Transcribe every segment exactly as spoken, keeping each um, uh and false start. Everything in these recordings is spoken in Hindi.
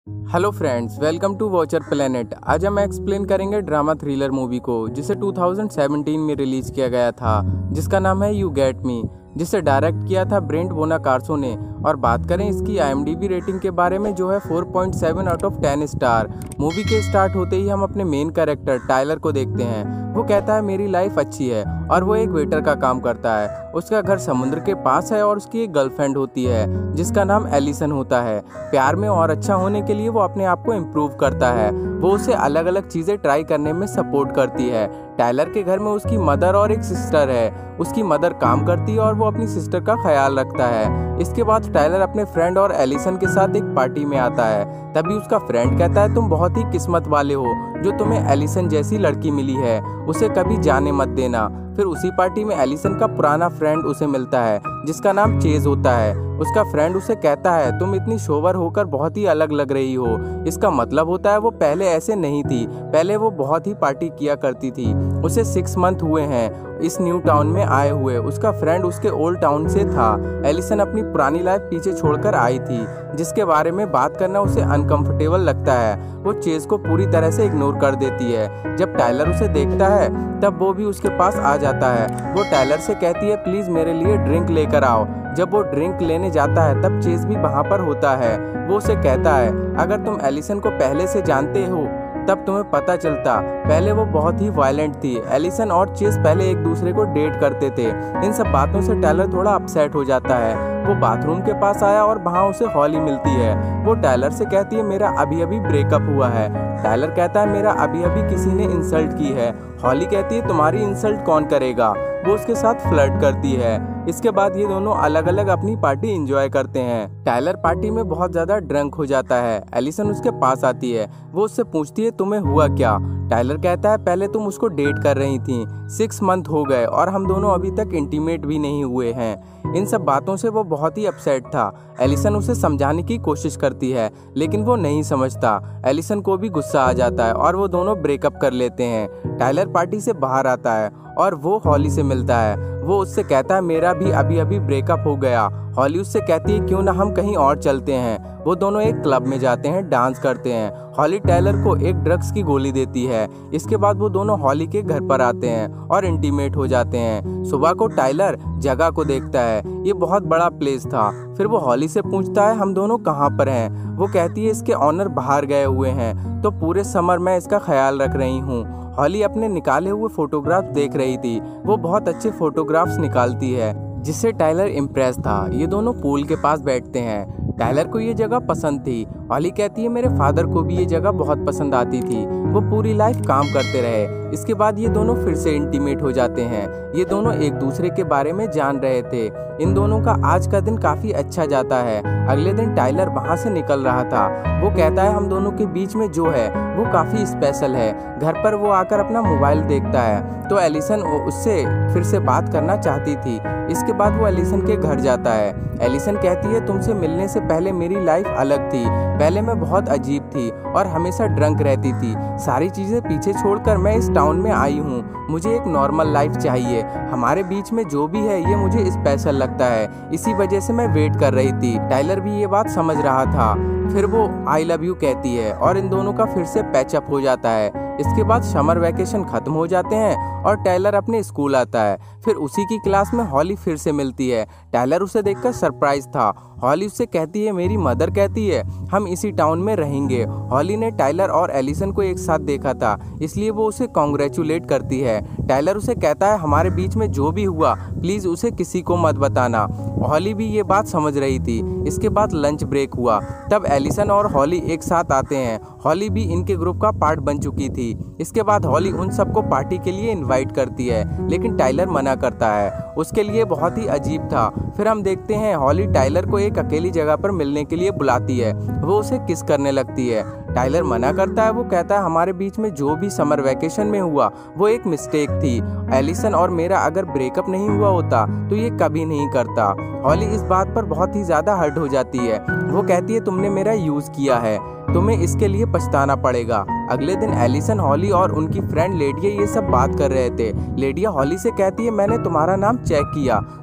Hello friends, welcome to watcher planet. आज हम एक्सप्लेन करेंगे ड्रामा थ्रिलर मूवी को जिसे टू थाउजेंड सेवेंटीन में रिलीज किया गया था, जिसका नाम है यू गेट मी, जिसे डायरेक्ट किया था ब्रेंट बोनाकार्सो ने। और बात करें इसकी I M D B rating के बारे में, जो है four point seven out of ten star. Movie के स्टार्ट होते ही हम अपने मेन कैरेक्टर टाइलर को देखते हैं। वो कहता है मेरी लाइफ अच्छी है और वो एक वेटर का काम करता है। उसका घर समुद्र के पास है और उसकी एक गर्लफ्रेंड होती है जिसका नाम एलिसन होता है। प्यार में और अच्छा होने के लिए वो अपने आप को इम्प्रूव करता है। वो उसे अलग अलग चीज़ें ट्राई करने में सपोर्ट करती है। टाइलर के घर में उसकी मदर और एक सिस्टर है। उसकी मदर काम करती है और वो अपनी सिस्टर का ख्याल रखता है। इसके बाद टाइलर अपने फ्रेंड और एलिसन के साथ एक पार्टी में आता है। तभी उसका फ्रेंड कहता है तुम बहुत ही किस्मत वाले हो जो तुम्हें एलिसन जैसी लड़की मिली है, उसे कभी जाने मत देना। फिर उसी पार्टी में एलिसन का पुराना फ्रेंड उसे मिलता है जिसका नाम चेज होता है। उसका फ्रेंड उसे कहता है तुम इतनी सोबर होकर बहुत ही अलग लग रही हो। इसका मतलब होता है वो पहले ऐसे नहीं थी, पहले वो बहुत ही पार्टी किया करती थी। उसे सिक्स मंथ हुए हैं इस न्यू टाउन में आए हुए। उसका फ्रेंड उसके ओल्ड टाउन से था। एलिसन अपनी पुरानी लाइफ पीछे छोड़कर आई थी, जिसके बारे में बात करना उसे अनकंफर्टेबल लगता है। वो चेज को पूरी तरह से इग्नोर कर देती है। जब टाइलर उसे देखता है तब वो भी उसके पास आ जाता है। वो टाइलर से कहती है प्लीज मेरे लिए ड्रिंक लेकर आओ। जब वो ड्रिंक लेने जाता है तब चेज भी वहाँ पर होता है। वो उसे कहता है अगर तुम एलिसन को पहले से जानते हो तब तुम्हें पता चलता। पहले वो बहुत ही वायलेंट थी। एलिसन और चेज पहले एक दूसरे को डेट करते थे। इन सब बातों से टाइलर थोड़ा अपसेट हो जाता है। वो बाथरूम के पास आया और वहाँ उसे हॉली मिलती है। वो टाइलर से कहती है मेरा अभी अभी ब्रेकअप हुआ है। टाइलर कहता है मेरा अभी अभी किसी ने इंसल्ट की है। हॉली कहती है तुम्हारी इंसल्ट कौन करेगा। वो उसके साथ फ्लर्ट करती है। इसके बाद ये दोनों अलग अलग अपनी पार्टी एंजॉय करते हैं। टाइलर पार्टी में बहुत ज्यादा ड्रंक हो जाता है। एलिसन उसके पास आती है। वो उससे पूछती है तुम्हें हुआ क्या। टाइलर कहता है पहले तुम उसको डेट कर रही थी, सिक्स मंथ हो गए और हम दोनों अभी तक इंटीमेट भी नहीं हुए हैं। इन सब बातों से वो बहुत ही अपसेट था। एलिसन उसे समझाने की कोशिश करती है लेकिन वो नहीं समझता। एलिसन को भी गुस्सा आ जाता है और वो दोनों ब्रेकअप कर लेते हैं। टाइलर पार्टी से बाहर आता है और वो हॉली से मिलता है। वो उससे कहता है मेरा भी अभी अभी ब्रेकअप हो गया। हॉली उससे कहती है क्यों ना हम कहीं और चलते हैं। वो दोनों एक क्लब में जाते हैं, डांस करते हैं। हॉली टाइलर को एक ड्रग्स की गोली देती है। इसके बाद वो दोनों हॉली के घर पर आते हैं और इंटीमेट हो जाते हैं। सुबह को टाइलर जगह को देखता है, ये बहुत बड़ा प्लेस था। फिर वो हॉली से पूछता है हम दोनों कहाँ पर हैं। वो कहती है इसके ऑनर बाहर गए हुए हैं, तो पूरे समर मैं इसका ख्याल रख रही हूँ। हॉली अपने निकाले हुए फोटोग्राफ्स देख रही थी। वो बहुत अच्छे फोटोग्राफ्स निकालती है जिससे टाइलर इम्प्रेस था। ये दोनों पूल के पास बैठते हैं। टाइलर को ये जगह पसंद थी। हॉली कहती है मेरे फादर को भी ये जगह बहुत पसंद आती थी। वो पूरी लाइफ काम करते रहे। इसके बाद ये दोनों फिर से इंटीमेट हो जाते हैं। ये दोनों एक दूसरे के बारे में जान रहे थे। इन दोनों का आज का दिन काफी अच्छा जाता है। अगले दिन टाइलर वहाँ से निकल रहा था। वो कहता है हम दोनों के बीच में जो है वो काफी स्पेशल है। घर पर वो आकर अपना मोबाइल देखता है तो एलिसन उससे फिर से बात करना चाहती थी। इसके बाद वो एलिसन के घर जाता है। एलिसन कहती है तुमसे मिलने से पहले मेरी लाइफ अलग थी। पहले मैं बहुत अजीब थी और हमेशा ड्रंक रहती थी। सारी चीजें पीछे छोड़कर मैं इस टाउन में आई हूँ। मुझे एक नॉर्मल लाइफ चाहिए। हमारे बीच में जो भी है ये मुझे स्पेशल लगता है। इसी वजह से मैं वेट कर रही थी। टाइलर भी ये बात समझ रहा था। फिर वो आई लव यू कहती है और इन दोनों का फिर से पैचअप हो जाता है। इसके बाद समर वैकेशन खत्म हो जाते हैं और टाइलर अपने स्कूल आता है। फिर उसी की क्लास में हॉली फिर से मिलती है। टाइलर उसे देखकर सरप्राइज था। हॉली उससे कहती है मेरी मदर कहती है हम इसी टाउन में रहेंगे। हॉली ने टाइलर और एलिसन को एक साथ देखा था, इसलिए वो उसे कॉन्ग्रेचुलेट करती है। टाइलर उसे कहता है हमारे बीच में जो भी हुआ प्लीज उसे किसी को मत बताना। हॉली भी ये बात समझ रही थी। इसके बाद लंच ब्रेक हुआ। तब एलिसन और हॉली एक साथ आते हैं। हॉली भी इनके ग्रुप का पार्ट बन चुकी थी। इसके बाद हॉली उन सबको पार्टी के लिए इनवाइट करती है लेकिन टाइलर मना करता है। उसके लिए बहुत ही अजीब था। फिर हम देखते हैं हॉली टाइलर को एक अकेली जगह पर मिलने के लिए बुलाती है। वो उसे किस करने लगती है। टाइलर मना करता है। वो कहता है हमारे बीच में जो भी समर वैकेशन में हुआ वो एक मिस्टेक थी। एलिसन और मेरा अगर ब्रेकअप नहीं हुआ होता तो ये कभी नहीं करता। हॉली इस बात पर बहुत ही ज्यादा हर्ट हो जाती है। वो कहती है तुमने मेरा यूज किया है, तुम्हें इसके लिए पछताना पड़ेगा। अगले दिन एलिसन, हॉली और उनकी फ्रेंड लेडिया ये सब बात कर रहे थे। लेडिया हॉली से कहती है मैंने तुम्हारा नाम चेक किया,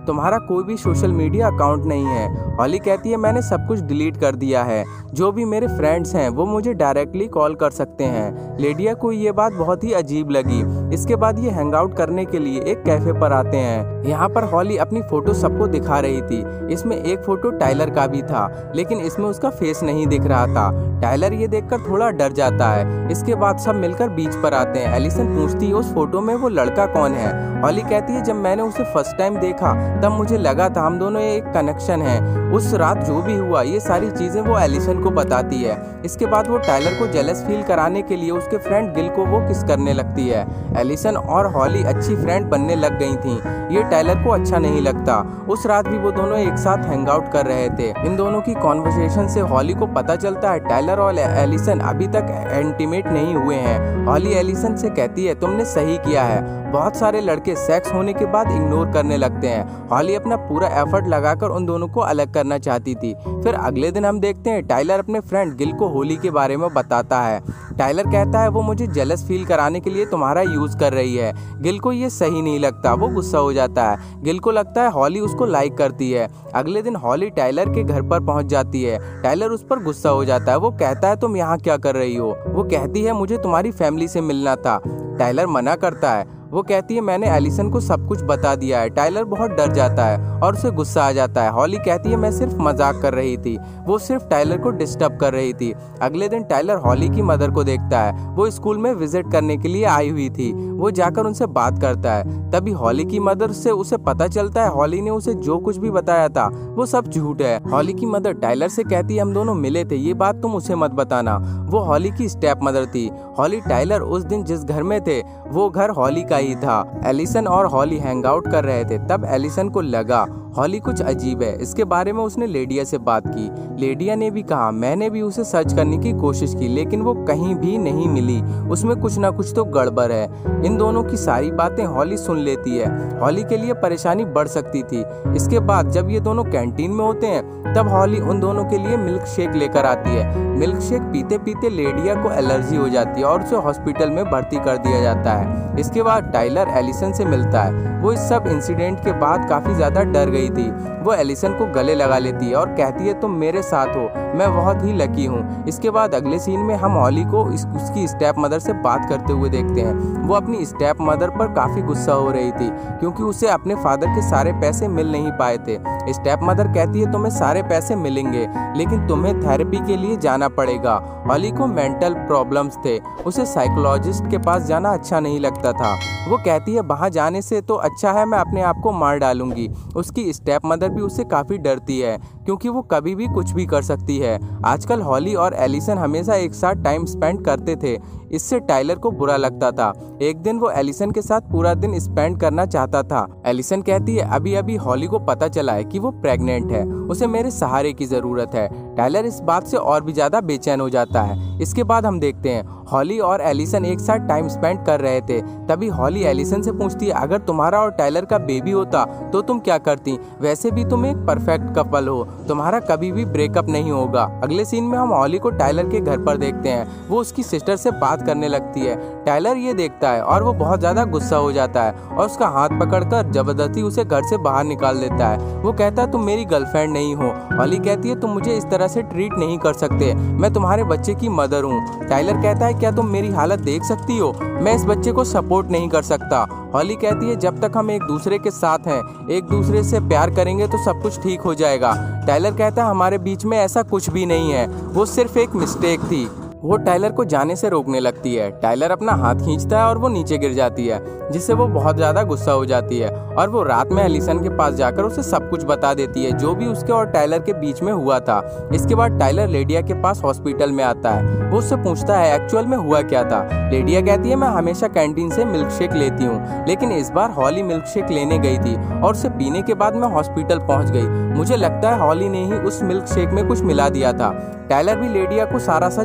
तुम्हारा कोई भी सोशल मीडिया अकाउंट नहीं है। हॉली कहती है मैंने सब कुछ डिलीट कर दिया है, जो भी मेरे फ्रेंड्स हैं वो मुझे डायरेक्टली कॉल कर सकते हैं। लेडिया को ये बात बहुत ही अजीब लगी। इसके बाद ये हैंग आउट करने के लिए एक कैफे पर आते हैं। यहाँ पर हॉली अपनी फोटो सबको दिखा रही थी। इसमें एक फोटो टाइलर का भी था, लेकिन इसमें उसका फेस नहीं दिख रहा था। टाइलर ये देखकर थोड़ा डर जाता है। इसके बाद सब मिलकर बीच पर आते हैं। एलिसन पूछती है उस फोटो में वो लड़का कौन है। हॉली कहती है जब मैंने उसे फर्स्ट टाइम देखा तब मुझे लगा था हम दोनों एक कनेक्शन है। उस रात जो भी हुआ ये सारी चीजें वो एलिसन को बताती है। इसके बाद वो टाइलर को जेलस फील कराने के लिए उसके फ्रेंड गिल को वो किस करने लगती है। एलिसन और हॉली अच्छी फ्रेंड बनने लग गई थी। ये टाइलर को अच्छा नहीं लगता। उस रात भी वो दोनों एक साथ हैंग आउट कर रहे थे। इन दोनों की कॉन्वर्सेशन से हॉली को पता चलता है टाइलर और एलिसन अभी तक इंटीमेट नहीं हुए हैं। हॉली एलिसन से कहती है तुमने सही किया है। बहुत सारे लड़के सेक्स होने के बाद इग्नोर करने लगते हैं। हॉली अपना पूरा एफर्ट लगाकर उन दोनों को अलग करना चाहती थी। फिर अगले दिन हम देखते हैं टाइलर अपने फ्रेंड गिल को होली के बारे में बताता है। टाइलर कहता है वो मुझे जेलस फील कराने के लिए तुम्हारा यूज कर रही है। गिल को ये सही नहीं लगता, वो गुस्सा हो जाता है। गिल को लगता है हॉली उसको लाइक करती है। अगले दिन हॉली टाइलर के घर पर पहुंच जाती है। टाइलर उस पर गुस्सा हो जाता है। वो कहता है तुम यहाँ क्या कर रही हो। वो कहती है मुझे तुम्हारी फैमिली से मिलना था। टाइलर मना करता है। वो कहती है मैंने एलिसन को सब कुछ बता दिया है। टाइलर बहुत डर जाता है और उसे गुस्सा आ जाता है। हॉली कहती है मैं सिर्फ मजाक कर रही थी, वो सिर्फ टाइलर को डिस्टर्ब कर रही थी। अगले दिन टाइलर हॉली की मदर को देखता है। वो स्कूल में विजिट करने के लिए आई हुई थी। वो जाकर उनसे बात करता है। तभी हॉली की मदर से उसे पता चलता है हॉली ने उसे जो कुछ भी बताया था वो सब झूठ है। हॉली की मदर टाइलर से कहती है हम दोनों मिले थे, ये बात तुम उसे मत बताना। वो हॉली की स्टेप मदर थी। हॉली टाइलर उस दिन जिस घर में थे वो घर हॉली का ही था। एलिसन और हॉली हैंग आउट कर रहे थे। तब एलिसन को लगा हॉली कुछ अजीब है। इसके बारे में उसने लेडिया से बात की। लेडिया ने भी कहा मैंने भी उसे सर्च करने की कोशिश की लेकिन वो कहीं भी नहीं मिली, उसमें कुछ ना कुछ तो गड़बड़ है। इन दोनों की सारी बातें हॉली सुन लेती है। हॉली के लिए परेशानी बढ़ सकती थी। इसके बाद जब ये दोनों कैंटीन में होते हैं तब हॉली उन दोनों के लिए मिल्क शेक लेकर आती है। मिल्क शेक पीते पीते लेडिया को एलर्जी हो जाती है और उसे हॉस्पिटल में भर्ती कर दिया जाता है। इसके बाद टाइलर एलिसन से मिलता है। वो इस सब इंसिडेंट के बाद काफी ज्यादा डर गई थी। वो एलिसन को गले लगा लेती है और कहती है तुम मेरे साथ हो, मैं बहुत ही लकी हूँ। इसके बाद अगले सीन में हम हॉली को इस, उसकी स्टेप मदर से बात करते हुए देखते हैं। वो अपनी स्टेप मदर पर काफी गुस्सा हो रही थी क्योंकि उसे अपने फादर के सारे पैसे मिल नहीं पाए थे। स्टेप मदर कहती है तुम्हें सारे पैसे मिलेंगे लेकिन तुम्हें थेरेपी के लिए जाना पड़ेगा। हॉली को मेंटल प्रॉब्लम्स थे, उसे साइकोलॉजिस्ट के पास जाना अच्छा नहीं लगता था। वो कहती है वहाँ जाने से तो अच्छा है मैं अपने आप को मार डालूंगी। उसकी स्टेप मदर भी उससे काफी डरती है क्योंकि वो कभी भी कुछ भी कर सकती है। आजकल हॉली और एलिसन हमेशा एक साथ टाइम स्पेंड करते थे, इससे टाइलर को बुरा लगता था। एक दिन वो एलिसन के साथ पूरा दिन स्पेंड करना चाहता था। एलिसन कहती है अभी अभी हॉली को पता चला है कि वो प्रेग्नेंट है, उसे मेरे सहारे की जरूरत है। टाइलर इस बात से और भी ज्यादा बेचैन हो जाता है। इसके बाद हम देखते हैं हॉली और एलिसन एक साथ टाइम स्पेंड कर रहे थे। तभी हॉली एलिसन से पूछती है अगर तुम्हारा और टाइलर का बेबी होता तो तुम क्या करती। वैसे भी तुम एक परफेक्ट कपल हो, तुम्हारा कभी भी ब्रेकअप नहीं होगा। अगले सीन में हम हॉली को टाइलर के घर पर देखते हैं। वो उसकी सिस्टर से बात करने लगती है। टाइलर ये देखता है और वो बहुत ज्यादा गुस्सा हो जाता है और उसका हाथ पकड़कर जबरदस्ती उसे घर से बाहर निकाल देता है। वो कहता है तुम मेरी गर्लफ्रेंड नहीं हो। हॉली कहती है तुम मुझे इस तरह से ट्रीट नहीं कर सकते, मैं तुम्हारे बच्चे की मदर हूँ। टाइलर कहता है क्या तुम मेरी हालत देख सकती हो, मैं इस बच्चे को सपोर्ट नहीं कर सकता। हॉली कहती है जब तक हम एक दूसरे के साथ हैं, एक दूसरे से प्यार करेंगे तो सब कुछ ठीक हो जाएगा। टाइलर कहता है हमारे बीच में ऐसा कुछ भी नहीं है, वो सिर्फ एक मिस्टेक थी। वो टाइलर को जाने से रोकने लगती है। टाइलर अपना हाथ खींचता है और वो नीचे गिर जाती है, जिससे वो बहुत ज्यादा गुस्सा हो जाती है और वो रात में एलिसन के पास जाकर उसे सब कुछ बता देती है जो भी उसके और टाइलर के बीच में हुआ था। इसके बाद टाइलर लेडिया के पास हॉस्पिटल में आता है। वो उससे पूछता है एक्चुअल में हुआ क्या था। लेडिया कहती है मैं हमेशा कैंटीन से मिल्क शेक लेती हूँ, लेकिन इस बार हॉली मिल्क शेक लेने गई थी और उसे पीने के बाद मैं हॉस्पिटल पहुँच गई। मुझे लगता है हॉली ने ही उस मिल्क शेक में कुछ मिला दिया था। टाइलर भी लेडिया को सारा सच बता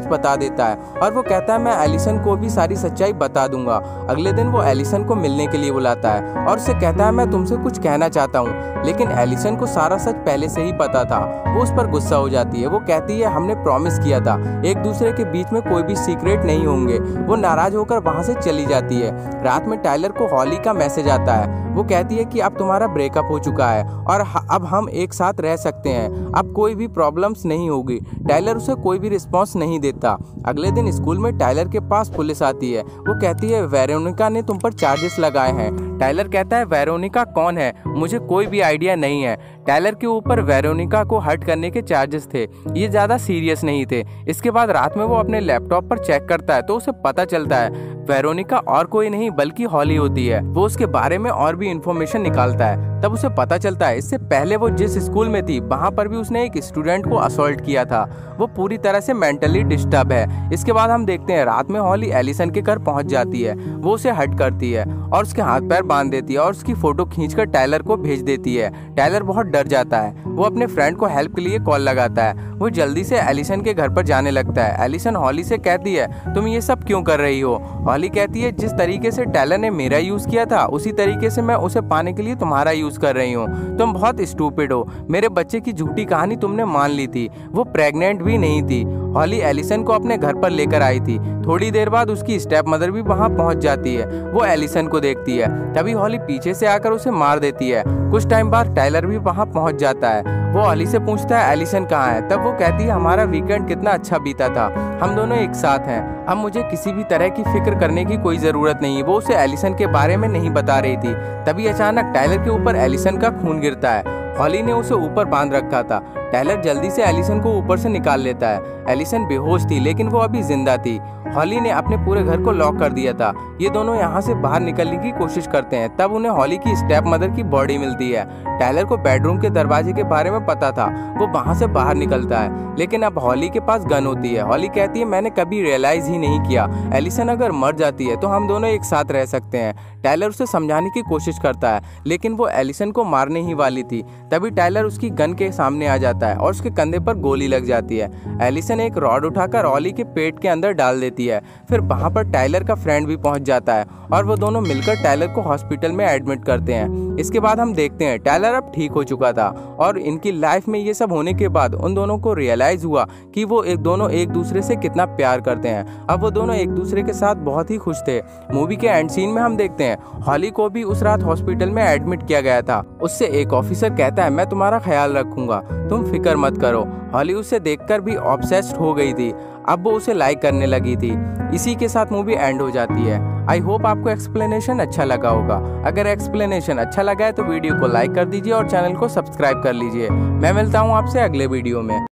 देता है और वो कहता है मैं एलिसन को भी सारी सच्चाई बता दूंगा। अगले दिन वो एलिसन को मिलने के लिए बुलाता है और उससे कहता है मैं तुमसे कुछ कहना चाहता हूँ, लेकिन एलिसन को सारा सच पहले से ही पता था। वो उस पर गुस्सा हो जाती है। वो कहती है हमने प्रॉमिस किया था एक दूसरे के बीच में कोई भी सीक्रेट नहीं होंगे। वो नाराज होकर वहाँ से चली जाती है। रात में टाइलर को हॉली का मैसेज आता है। वो कहती है कि अब तुम्हारा ब्रेकअप हो चुका है और अब हम एक साथ रह सकते हैं, अब कोई भी प्रॉब्लम्स नहीं होगी। टाइलर उसे कोई भी रिस्पॉन्स नहीं देता। अगले दिन स्कूल में टाइलर के पास पुलिस आती है। वो कहती है वेरोनिका ने तुम पर चार्जेस लगाए हैं। टाइलर कहता है वेरोनिका कौन है, मुझे कोई भी आइडिया नहीं है। टाइलर के ऊपर वेरोनिका को हर्ट करने के चार्जेस थे, ये ज़्यादा सीरियस नहीं थे। इसके बाद रात में वो अपने लैपटॉप पर चेक करता है तो उसे पता चलता है वेरोनिका और कोई नहीं बल्कि हॉली होती है। वो उसके बारे में और भी इंफॉर्मेशन निकालता है। तब उसे पता चलता है इससे पहले वो जिस स्कूल में थी वहाँ पर भी उसने एक स्टूडेंट को असॉल्ट किया था। वो पूरी तरह से मेंटली डिस्टर्ब है। इसके बाद हम देखते हैं रात में हॉली एलिसन के घर पहुँच जाती है। वो उसे हट करती है और उसके हाथ पैर बांध देती है और उसकी फोटो खींचकर टाइलर को भेज देती है। टाइलर बहुत डर जाता है। वो अपने फ्रेंड को हेल्प के लिए कॉल लगाता है। वो जल्दी से एलिसन के घर पर जाने लगता है। एलिसन हॉली से कहती है तुम ये सब क्यों कर रही हो। हॉली कहती है जिस तरीके से टाइलर ने मेरा यूज किया था उसी तरीके से मैं उसे पाने के लिए तुम्हारा यूज कर रही हूँ। तुम बहुत स्टूपिड हो। मेरे बच्चे की झूठी कहानी तुमने मान ली थी, वो प्रेग्नेंट भी नहीं थी। हॉली एलिसन को अपने घर पर लेकर आई थी। थोड़ी देर बाद उसकी स्टेप मदर भी वहाँ पहुँच जाती है। वो एलिसन को देखती है। तभी हॉली पीछे से आकर उसे मार देती है। कुछ टाइम बाद टाइलर भी वहाँ पहुँच जाता है। वो हॉली से पूछता है एलिसन कहाँ है। तब वो कहती है हमारा वीकेंड कितना अच्छा बीता था, हम दोनों एक साथ हैं, अब मुझे किसी भी तरह की फिक्र करने की कोई जरूरत नहीं है। वो उसे एलिसन के बारे में नहीं बता रही थी। तभी अचानक टाइलर के ऊपर एलिसन का खून गिरता है। हॉली ने उसे ऊपर बांध रखा था। टाइलर जल्दी से एलिसन को ऊपर से निकाल लेता है। एलिसन बेहोश थी लेकिन वो अभी जिंदा थी। हॉली ने अपने पूरे घर को लॉक कर दिया था। ये दोनों यहाँ से बाहर निकलने की कोशिश करते हैं। तब उन्हें हॉली की स्टेप मदर की बॉडी मिलती है। टाइलर को बेडरूम के दरवाजे के बारे में पता था। वो वहाँ से बाहर निकलता है लेकिन अब हॉली के पास गन होती है। हॉली कहती है मैंने कभी रियलाइज ही नहीं किया, एलिसन अगर मर जाती है तो हम दोनों एक साथ रह सकते हैं। टाइलर उसे समझाने की कोशिश करता है लेकिन वो एलिसन को मारने ही वाली थी। तभी टाइलर उसकी गन के सामने आ जाता है और उसके कंधे पर गोली लग जाती है। एलिसन एक रॉड उठाकर हॉली के पेट के अंदर डाल देती है। फिर वहाँ पर टाइलर का फ्रेंड भी पहुँच जाता है और वो दोनों मिलकर टाइलर को हॉस्पिटल में एडमिट करते हैं। इसके बाद हम देखते हैं टाइलर अब ठीक हो चुका था और इनकी लाइफ में ये सब होने के बाद उन दोनों को रियलाइज हुआ कि वो एक दोनों एक दूसरे से कितना प्यार करते हैं। अब वो दोनों एक दूसरे के साथ बहुत ही खुश थे। मूवी के एंड सीन में हम देखते हैं हॉली को भी उस रात हॉस्पिटल में एडमिट किया गया था। उससे एक ऑफिसर कहता है मैं तुम्हारा ख्याल रखूंगा, तुम फिक्र मत करो। हॉली उसे देखकर भी ऑब्सेस्ड हो गई थी। अब वो उसे लाइक करने लगी थी। इसी के साथ मूवी एंड हो जाती है। आई होप आपको एक्सप्लेनेशन अच्छा लगा होगा। अगर एक्सप्लेनेशन अच्छा लगा है तो वीडियो को लाइक कर दीजिए और चैनल को सब्सक्राइब कर लीजिए। मैं मिलता हूँ आपसे अगले वीडियो में।